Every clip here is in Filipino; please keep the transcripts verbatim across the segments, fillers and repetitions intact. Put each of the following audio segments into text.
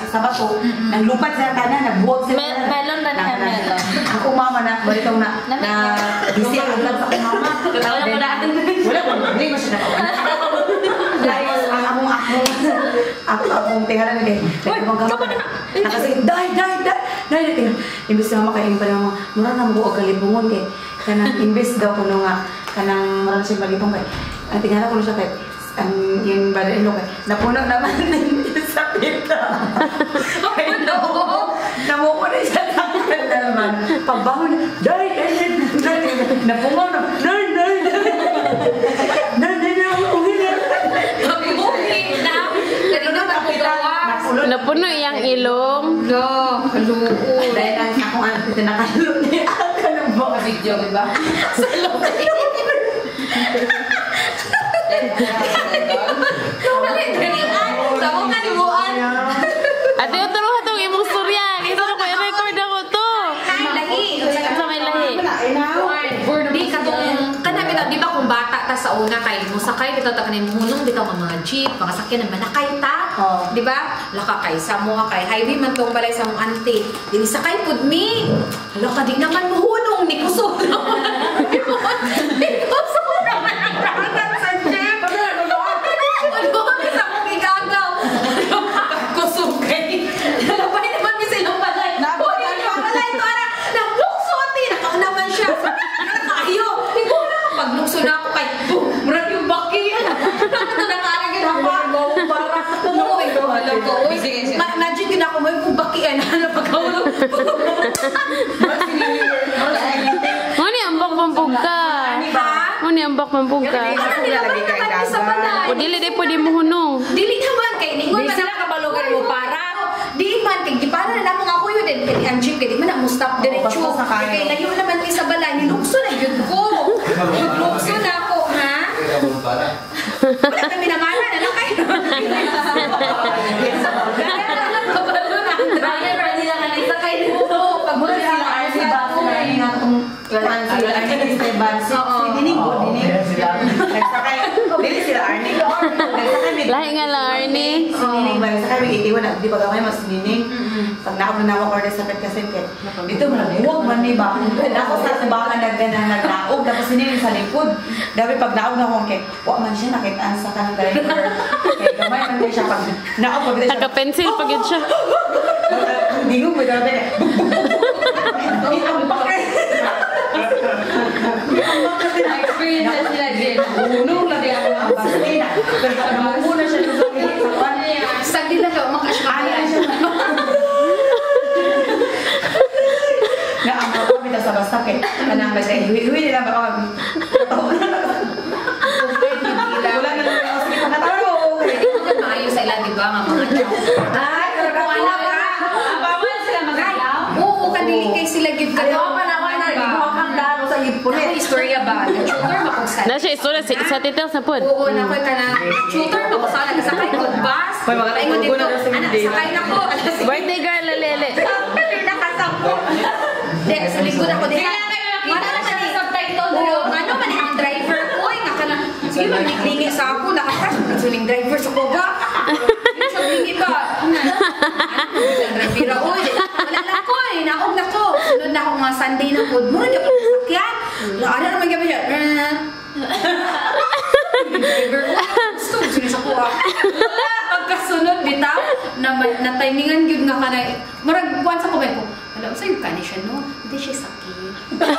sa bato, naglupat sa tanan, nagbuwag sa tanan. Melon ba na melon? Ako mama na, balitong na, na busy ang lang sa akong mama. Wala mo daan. Wala mo, hindi mo siya nakawan. Dahil ang akong akong, akong akong tingalan kay, nakasig, day, day, day, day, day, imbis na makain pa naman, mura na mo og kalibungon kay, kanang imbis daw kuno nga, kanang mura na siya malibong kay, ang tingalan ko na siya kay, ang yung balain kay, napuno naman sa pita. Okay, no, namuko na siya tanggal naman. Pagbangon, day, day, day, day, napungaw na, day, day, day, day, day, day, uwi na. Uwi na. Kanina magpagawa. Napuno iyang ilong. No, kaluon. Dahil ang akong anak ito nakaluon niya. Ang kalubok. Video, diba? Sa loob. Sa mong kalimuan. Ate, ito na itong imong storya. Ito na ko i-record ako to. Lahi. Sa may lahi. Di katong kanami na, di ba kung bata ta sa una kay musakay bitaw ta kanay munong bitaw nga mga jeep, mga sakyan na manakay ta. Di ba? Laka kay sa mo kay highway man tong balay sa mong auntie. Dili sakay pud mi. Hala ka di naman muhunong ni kusog. Ni kusog naman ang dagat sa jeep. Ano sa mong igagaw? Kusog kay. Labay naman mi sa ilong balay. Balay to ara. Nagluksoti na naman siya. Ayo, ikaw na paglukso na ako kay boom, murag yung baki. Ito nakaragin ako. Para tumuwi ko. Alam ko, uy, imagine yun ako, may kung baki yan. Ano pagkawalo? Muni ang bak mampugka. Muni ang bak mampugka. O dili di pwede mo hunong. Dili naman kay ningon man sila kabalogan mo para. Di man kay di para na mga kuyo din kay ang jeep kay di man na mo stop diretso. Kay layo naman ni sa balay ni lukso na yun ko. Lukso na ako, ha? Wala kami namana na lang kayo. Kabalo na. Driver nila ka nagsakay dito. Pag mula sila R C Baso na yun atong kalaan sila. R C Baso. Dinig ko, dinig. Nagsakay. Dili sila Arnie. Lahi nga lang, Arnie. Sininig ba? Nagsakay may itiwan na. Di ba gamay mas sininig? Pag naako na ako order sa pet kasi dito mo na buwag man di ba? Ako sa sabangan na ganang nagnaog. Tapos sininig sa likod. Dahil pag naog na ako kay wak man siya nakitaan sa kanang driver. Kaya gamay man din siya pag naog pag siya. Naka-pencil pag yun siya. Hindi ko mo daw din. Ang bakit? Experience na sila din. Unong lagi ako ang basin. Pero pag namumuna siya sa kwan. Sagdi lang ka, makasya siya. Na ang kami sa basta kay kanang bagay. Iwi nila ba kami? Wala na lang ako sa pangataro. Maayos sa ilan, di ba? Mga mga Ay, pero kung ano ka? bawal sila mag-alaw? Oo, kadili kay sila gid ka. Ayaw pa naman na ibuhak ang dano sa ipulit. Ako istorya ba? Shooter ba kung saan? Na siya istorya sa sa details na pod. Oo, nakoy ka na. Shooter ba kung saan? Nakasakay ko bus. May mga Ay mo dito. tugo na sa Anak, hindi. sakay na ko. Birthday girl, lalele. Nakasako. Di, sa likod ako. Di, Wala na siya ni subtitle. Ano man ang driver ko? Ay, nakala. Sige, magliklingi sa ako. Nakakas. Nagsuling driver sa kuba. Sa lingi ba? Ano? Driver ako. Wala na ko eh. Naog na ko. Sunod na ako mga Sunday na food. Mura niya pa sakyan. Ano naman gabi siya? Driver ko. Gusto ko siya sa kuha. Pagkasunod, bitaw, na, na timingan yun nga ka na, marag, once ako ba ko, alam, sa'yo ka ni siya, no? Hindi siya sakit.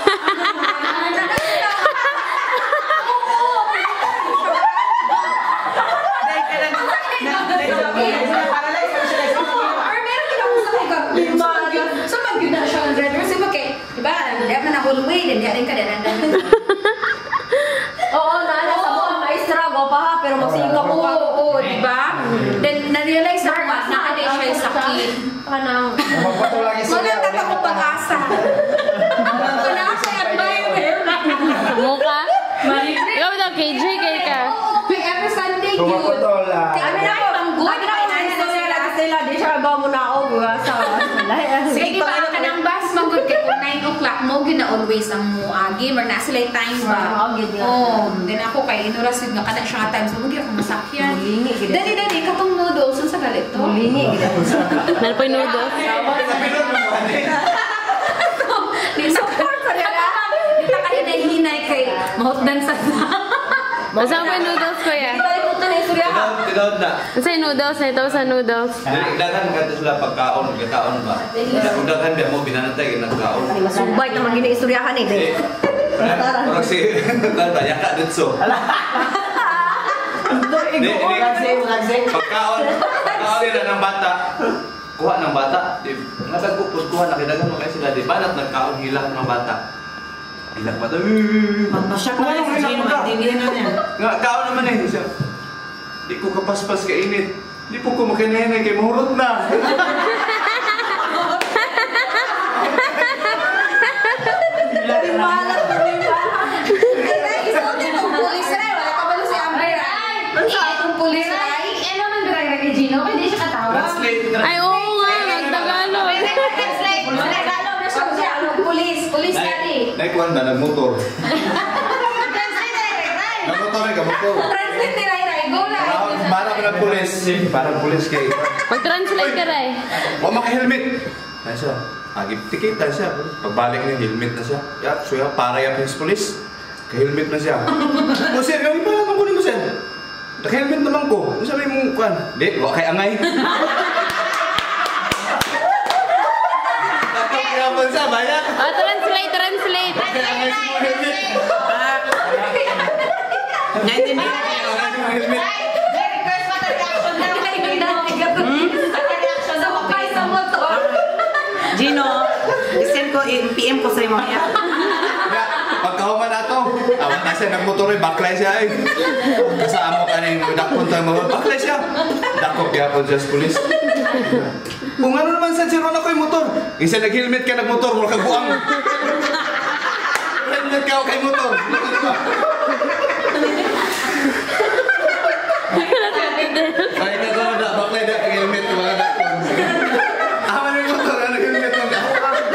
Dahil ka lang, na-paralyze mo siya. Or meron din ako sa mga, sa mag-yun na siya ng driver, kasi ba, diba, hindi ako na hallway, hindi rin ka din, Oo, naalala sa mga maestra, pa ha, pero magsingka ko. Oo, oo, diba? Then, na-realize ako ba, nakali siya yung sakit. Kanang, Magandang ako pag-asa. Wala ako sa admirer. Mukha? Ikaw daw, K J, kay ka. Oo, may every Sunday yun. Kaya Abi na na ko, ang good. abi na ko na istorya na sila, di siya ba mo na ako, sa lahi. Sige, di ba ka ng bus, mag good kay kung nine o'clock mo gina always ang muagi or na sila time ba. Oh, then ako kay inuras yun nga kana siya nga time so magi ako masakyan. Dali dali katong noodles sa galit to. Lingi. Meron pa yung noodles. Ni support ko nila. Dito ka hinay-hinay kay mahutdan sa. Masama pa yung noodles ko ya. Tinawad na. Sa noodles na ito sa noodles. Daghan magkata sila pagkaon, pagkaon ba? Daghan biya mo binanatay nagkaon. Masubay naman gini istoryahan eh. Orang si kanta yaka dutso. Pagkaon, pagkaon nila ng bata. Kuha ng bata. Nga tagpupos kuha na kay daghan mo kay sila di banat nagkaon hilak ng bata. Hilak bata. Magpasyak na yung Gino, magdindihan na niya. Nga kaon naman eh siya. Di ko kapaspas ka init. Di po ko makinahinay kay mahurot na. Lagi malas na rin ba? Pulis rin, wala ka ba si Amber? Ay, itong pulis rin. Eh naman direct kay Gino, hindi siya katawa. Translate. Ay, oo nga. Nagtagalog. Translate. Tagalog na siya siya. Pulis. Pulis dati. Naikuan ba? Nagmotor. Translate direct, right? Nagmotor eh, kamotor. Translate ni Rai Rai. Go na. Para ko ng pulis. Para pulis kay. Mag-translate ka rin. O maka-helmet. Ay siya. Agip tikit na siya. Pagbalik niya, helmet na siya. Ya, suya, para yung pulis. Ka-helmet na siya. O sir, gawin pa lang ako mo sir. Naka-helmet naman ko. Ano sabi mo, kuan? Di, wak kay angay. Takot naman sa bayan. Oh, translate, translate. Kay angay si mo helmet. Naintindihan Kay angay si mo helmet. Request pa tayo action na. Reaction sa kapay sa motor. Gino, isend ko, i-P M ko sa'yo mamaya. Pagkahuman na ito, awan na siya nagmotor eh, baklay siya eh. Kasama ka na yung dakpon tayo mga baklay siya. Dakop yapon siya sa pulis. Kung ano naman sa siro na ko yung motor, isa nag-helmet ka nagmotor, wala kang buang. Helmet ka o kay motor. Ay, nagkaroon na, baklay na helmet ko mga dakpon. Aman yung motor, ano helmet mo na?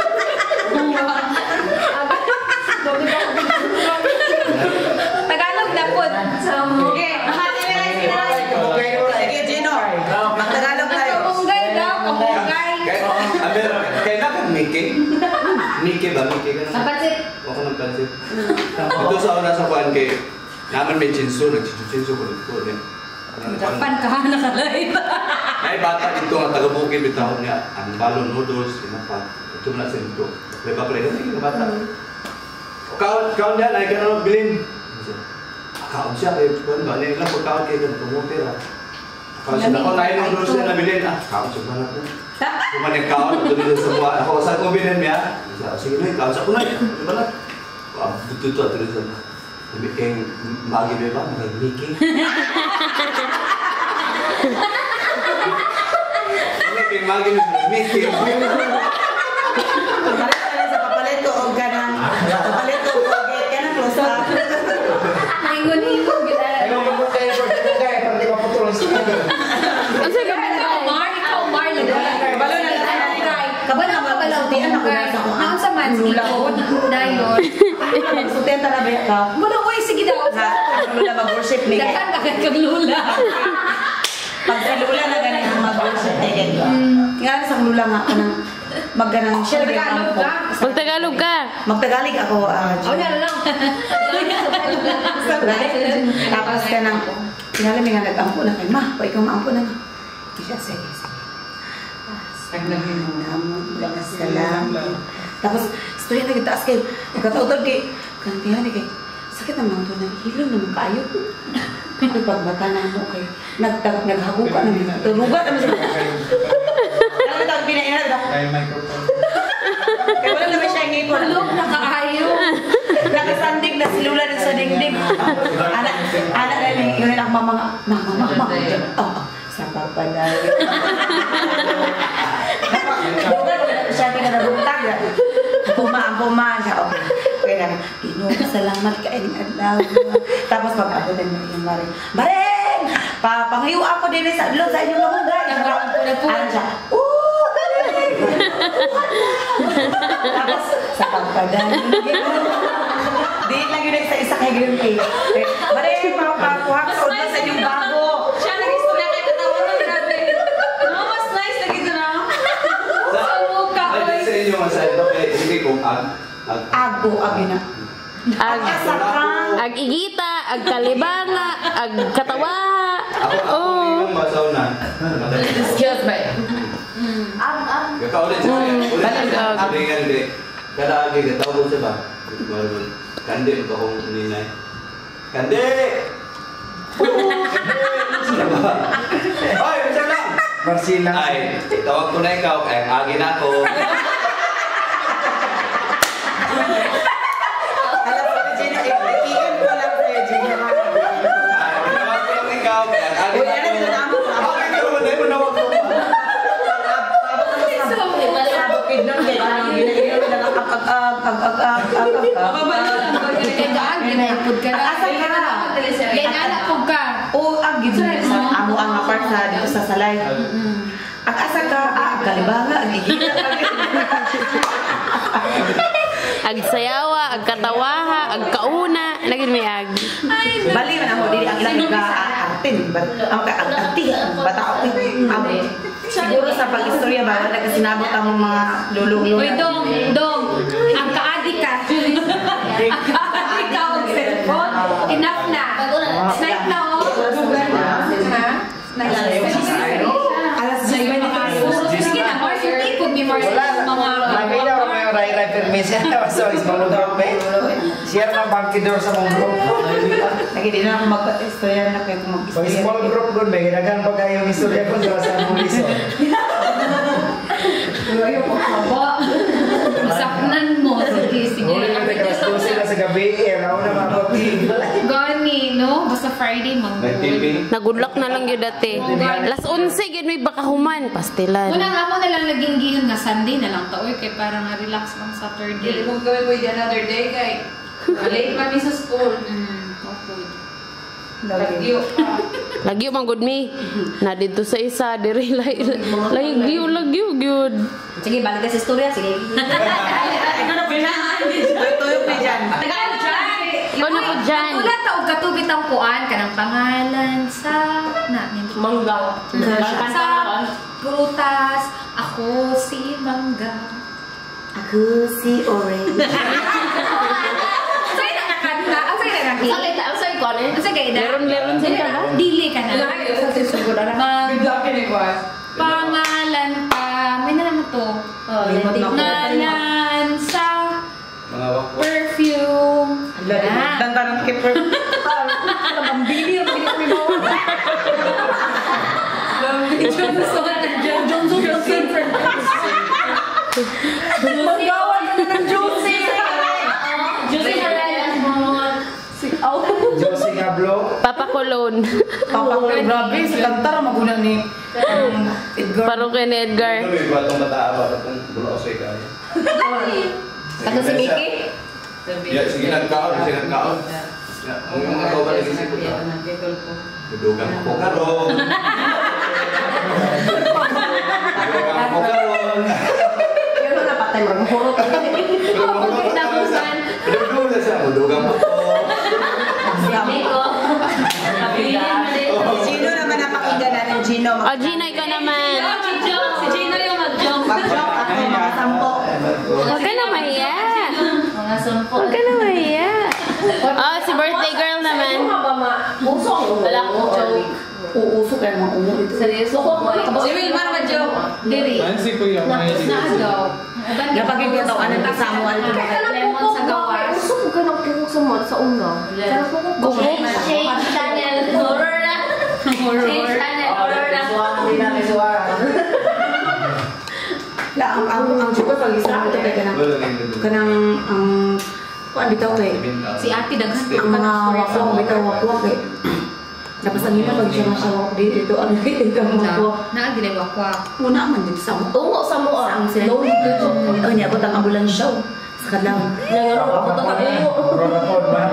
Tagalog na po. Okay. Sige, Gino. Magtagalog tayo. Kamunggay daw. Kamunggay. Aber, kailangan Mickey? Mickey ba? Mickey ka na? Napansit. Ako ng pansit. Ito sa una sa kuhan kay naman may chinso, nag-chinso ko dito. Japan ka, nakalay. Ay bata dito nga taga-bukid bitahon niya. Ang balon noodles, kinapa. Ito na sa dito. May baklay na yung bata. Kaon, kaon yan, ay ka na bilhin. Kaon siya, eh, kuhan ba? Ano lang pagkaon kayo ganito mo pera. Kaon siya, ako tayo ng noodles na nabilin. Ah, kaon siya ba na po? Kung kaon, ito nila sa buwan. Ako, saan ko bilhin niya? Sige na, kaon siya ko na. Di ba na? Buto ito, ito rin sa Sabi kayong magi ba ba? Mga Mickey? Sabi kayong magi ba? Mickey? Papalit ka lang sa papalito o ganang papalito o get ka na close up. Maingon-ingon kita. Ang sa gabi Ikaw, Mar. Ikaw, Mar. Kabalo na lang. Kabalo na lang. Sultian ako na sa kuha. Nang sa man, ikot. Dayon. Sultian ta na ba ka? Muna, uy, sige daw. Ha? Ang lula mag-worship ni Gay. Dakan agad kang lula. Pag si lula na ganyan ang mag-worship ni Gay. Nga sa lula nga ka nang magganang siya. Tagalog ka. Magtagalog ka. Magtagalig ako. ah, O, yan lang. Tapos ka nang, tinala may nga nag-ampo na kay Ma, pa ikaw maampo na nga. Siya, sige, sige. Salam. Tapos, istorya na kita, as kayo, magkatautod kay, kantihan ni kay, sakit naman ito, naghilom naman kaayo. Kaya pagbata na mo kay, naghaguka naman, ruga naman siya. Ano ito, pinainat ito? Kaya wala naman siya ngipon. Look, nakaayo. Nakasandig na si Lula dun sa dingding. Anak, anak na ni, yun ang mama nga, mama, mama. Oh, oh, sa papa na. Bukan, siya pinararutag. Pumaan, pumaan siya. Okay. Okay na. Ginoo, salamat ka ining adlaw. Tapos pag-abot din mo yung Maring. Maring! Papangayo ako din sa adlaw sa inyong mamugay. Ano siya? Oo! Tapos, sa pagpadan. Di lang yun sa isa kay Green Tea. Mare, mapakuha ka sa sa inyong bago. Siya nag-istorya kay katawa na grabe. No, mas nice na gito na. Sa mukha ko. Ay, sa inyo masaya ito. Eh, hindi kong ag... ag... Ago, ag yun na. Ag, Asakang. ag igita, ag kalibanga, ag katawa. Ako, ako yung masaw na. Just by. Ang, ang. Kakaulit siya. Ulit Balag siya. ag. Sabi nga hindi. Kada agi, katawag siya ba? Kandi, ito akong ninay. Kandi! Oy, bisa lang! Marcina. Ay, tawag ko na ikaw. Ay, ang agi na ako. Alam ko, Regina, i-M ko lang, Regina. Ay, tawag ko lang ikaw. Ay, ang agi Uy, na ano yung ako. naman? Okay, pero wala mo nawag ko. Sabukid nun, kaya nang ginagawa na lang ag-ag-ag, ag-ag-ag, ag-ag-ag. Kay gaan ginayapod ka na. Asa ka? Kay anak ko ka. O, ag yun sa amo ang apart sa dito sa salay. Ang asa ka, ah, kalibanga, ang igita ka. Ag sayawa, ag katawaha, ag kauna. Lagi may ag. Bali man ako, dili ang lang ka-artin. Ang ka-artin, bata ako. Amo. Siguro sa pag-istorya ba, wala kasi nabot ang mga lulong-lulong. Uy, Dong, Dong, ang ka-adik ka. Ang ka-adik ka ang cellphone. Enough na. Snipe na, oh. Ha? Alas diyes ba ni Sige na, Mars, yung ikot ni Mars. Mga Lagi daw may ray-ray permission. So, is mga group eh. Share ng bangkidor sa mga group. Lagi din na ako mag-istorya na kayo kung So, mag-istorya. small group good ba? Ginagan pa kayo yung istorya ko sa sa Muliso. Masaknan mo. Sige, sige. Huli mo tayo kalas dose na sa gabi. Eh, raw na mapapig. Gani, no? Basta Friday, May manggol. T V. Nagudlak na lang yun dati. Las onse, gid may bakahuman. Pastilan. Una nga mo na lang naging giyon nga Sunday na lang taoy kay para nga relax lang Saturday. Dili mo gawin with another day, kay. Late mami sa school. Mm, okay. Lagyo pa. Lagyo man gud mi. Na dito sa isa diri lay lagyo lagyo gyud. Sige, balik ka sa istorya. Sige. Ikaw na po dyan. Tuyok na dyan. Tagaan dyan! Ano po dyan? Wala taog katubit ang kuan ka ng pangalan sa na Mangga. sa prutas. Ako si Mangga. Ako si Orange. Sa'yo nakakanta? Ang sa'yo nakakanta? Ang salita, ang sa'yo ko, ano? Ang sa'yo kaida? Leron-leron sa ka ba? Dili ka na. Mag Good pangalan pa. May na naman to. Oh, lenti. Ngalan sa Mga wakwa. perfume. Ah. Dandan ng keeper. Ang bili, ang bili ko yung Johnson. Johnson. Johnson. Magawa na ng juicy. Juicy na rin. Josie Gablo. Papa Colon. Papa ko, grabe. Si Kantara maguna ni um, Edgar. Paro kay ni Edgar. Ano may batong bata ba? Batong bulo sa ikaw. Ano si Mickey? Ya, sige nagkaon, sige nagkaon. Ya, ang mga tao ba lagi sa kuta? Dudugang ako karon. Dudugang ako karon. Pero napatay mo. Mahurot. Pagkinabusan. Dudugang na siya, dudugang ako. Sabi ko. Gino naman ang pakinggan natin, Gino. Oh, Gina, ikaw naman. Si Gino yung mag-jump. Mag-joke ako, mga sampo. Huwag ka na mahiya. Mga sampo. Huwag ka na mahiya. Oh, si birthday girl naman. Usok. Wala ko joke. Uuso kayo mga umo dito. Seryoso ko. Si Wilmar mag-joke. Diri. Nancy ko yung Na agaw. Kapag yung ito, ano yung Samuel? Lemon sa gawas. Usok ko ka ng pukok sa mo sa una. Change, change channel. Horror na. Change channel. Horror na. La, ang ang ang juga pag isa ito kay kanang kanang ang kuan bitaw kay Si Ate daghan ang mga wakwak bitaw wakwak kay tapos ang ina pag siya masawak dito ang dito ang wakwak Naa gilay wakwa. una man din sa mo Tungo sa mo ah. ang sila oh niya ko tang ambulansya sa kadlaw Yang ano ako to tayo. Ronapod ba?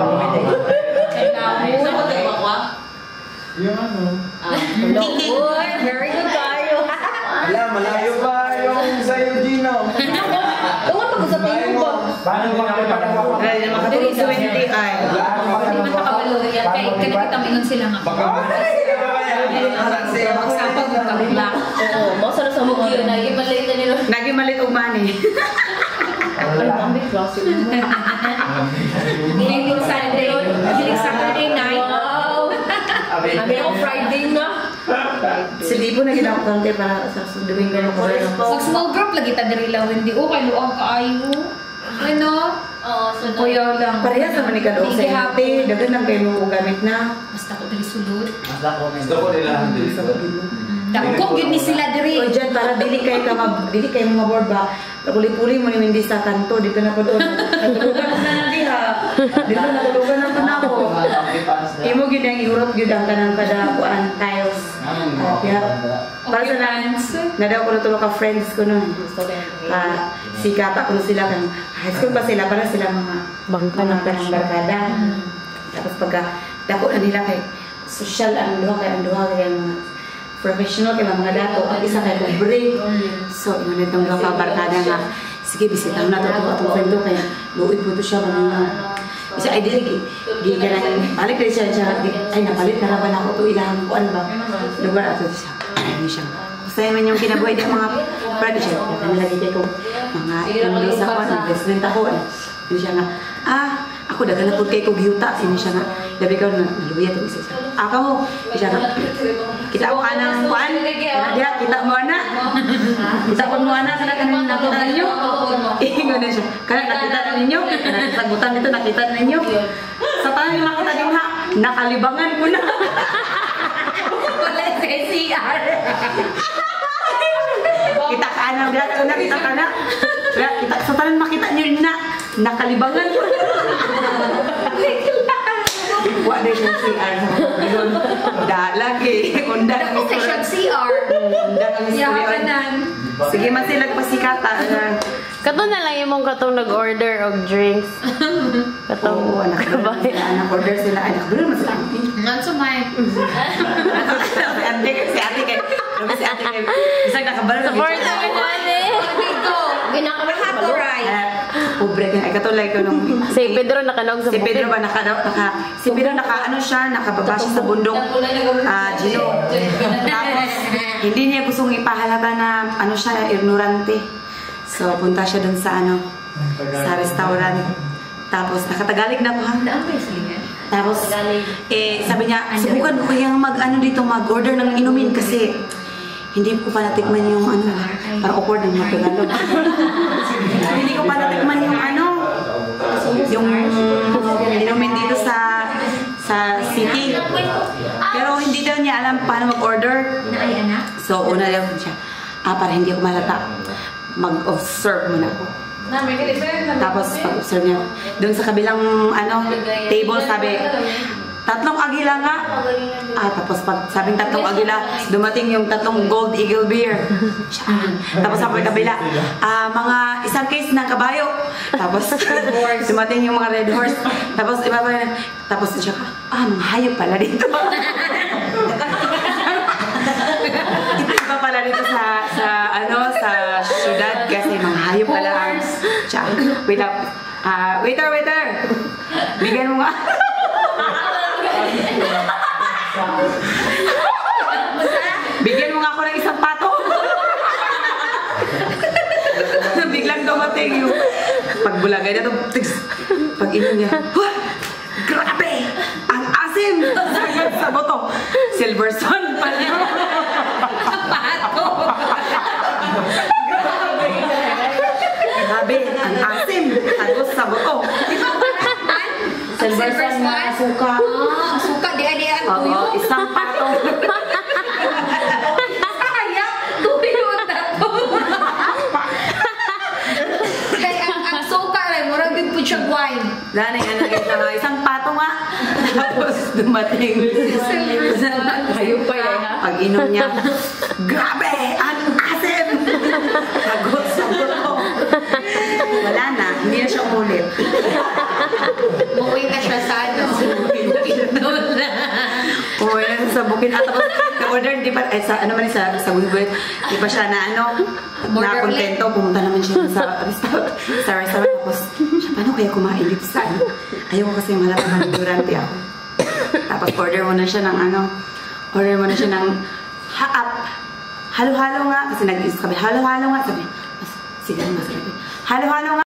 Sa ko tayo bakwa. Yung ano? Kiki Uy, very good tayo. Wala, malayo pa yung sa'yo, Gino. Tungo to sa tayo ba? Paano ba kami makakapag? Ay, makatulog sa twenty ay. Hindi man nakabalo yan. Kaya kita mingon sila nga. Magsapag mo kami lang. Oo, masa na sa mga yun. Nagibalik na nila. Naging malit og money. Ano ang big classic mo? Giling Sunday. Giling Saturday night. Wow! Kami ako Friday na. Si Lipo na ginako kante para sa Domingo ng Corona. Mag small group lagi ta diri lang hindi o kay luang kaayo. Ano? Oo, so Kuya lang. Parehas naman ni Kadok sa hati. Dagan lang kayo mo gamit na. Basta ko diri sulod. Gusto ko nila. Dako gyud ni sila diri. O dyan, para dili kayo ka mag, dili kayo mga board ba? Puli-puli mo yung hindi sa kanto, dito na po doon. Natulugan mo na na diha. Dito natulugan na po na ako. Imo gyud ang Europe gyud ang kanang kada kuan tiles. Kaya para sa nan, nadaw ko na tulo ka friends ko noon. Ah, sikata ko na sila kan high school pa sila para sila mga Bangka ng kanang barkada. Tapos pagka dako na nila kay social ang duha kay ang duha kay mga professional kay mga dato ang isa kay pobre. So yun itong duha ka barkada nga sige bisitaw na to atong friend kay luoy po to siya kanina. Isa ay dili gi kanang balik din siya siya ay napalit na raban ako to ilang kuan ba. Lugar ato siya. Ay siya. Kasi man yung kinabuhi ng mga project. Kaya lagi kay ko mga ilang sa kuan investment ako. Yun siya nga ah ako dagan na pud kay ko gihuta sini siya nga labi ka na naluya to isa. Aka mo siya nga kita mo anang kuan dia kita mo ana kita mo ana kana kanang nakita ninyo ingon na siya kana nakita na ninyo kana sagutan dito nakita na ninyo sa tanan yung nakita din ha nakalibangan ko na Wala sa C R. kita ka ana dia kana kita kana kita sa tanan makita niyo na nakalibangan ko na wa na siya C R sa mga da lagi unda ang Ako kay C R. unda ang Yahanan. sige man sila pasikata Kato na lang yung katong nag-order og drinks. Katong oo anak kabay. anak order sila anak bro mas lagi Ngan sa may. si ate si ate kay si ate kay isang nakabalo Support namin money. Dito. Ginakabahat ko right. pobre ka ay katulad ko nung Si Pedro nakanog sa si Pedro bukid. ba naka, naka si Pedro naka ano siya nakababa siya sa bundok ah Gino tapos hindi niya gustong ipahalata na ano siya ignorante so punta siya dun sa ano sa restaurant tapos nakatagalig na ko ha Daan ba yung silingan? tapos eh sabi niya subukan ko kayang mag ano dito mag order ng inumin kasi hindi ko pa natikman yung ano para awkward ng mga Tagalog hindi ko pa natikman yung ano yung inumin dito sa sa city pero hindi daw niya alam paano mag-order Na ay anak? so una daw siya ah para hindi ako malata mag-observe muna ako tapos pag-observe niya doon sa kabilang ano table sabi tatlong agila nga ah tapos pag sabing tatlong agila dumating yung tatlong gold eagle beer tapos sa kabila ah mga isang case ng kabayo tapos dumating yung mga red horse tapos iba pa tapos siya ah mga hayop pala dito iba pala dito sa sa ano sa syudad kasi mga hayop pala ang siya wait up ah waiter waiter bigyan mo nga bigyan mo nga ako ng isang pato biglang dumating yung pagbulagay na ito pag inom niya wah grabe ang asim sagad sa boto Silverstone pala Pato. grabe ang asim tagos sa boto Silverstone na suka Ah, suka di adi ang tuyo. oo isang pato Kaya tuyo na to. Kaya ang ang suka rin, murag din po siya wine. Dahil ano guys na nga, isang pato nga. Tapos dumating. Kayo pa yan. Pag inom niya, grabe! Ang asim! Nagot sa buto. Wala na, hindi na siya umulit. Muwi na siya sa ano. Bukid doon na. Umuwi na siya sa bukid. At tapos, nag-order, di ba, eh, sa, ano man sa, sa Google, di ba siya na, ano, na kontento, pumunta naman siya sa restaurant, sa restaurant, tapos, siya, paano kaya kumain dito sa, ano? Ayaw ko kasi malamang durante ako. Tapos, order mo na siya ng, ano, order mo na siya ng, ha-up, halo-halo nga, kasi nag-isip kami, halo-halo nga, sabi, sige nga, sabi, halo-halo nga,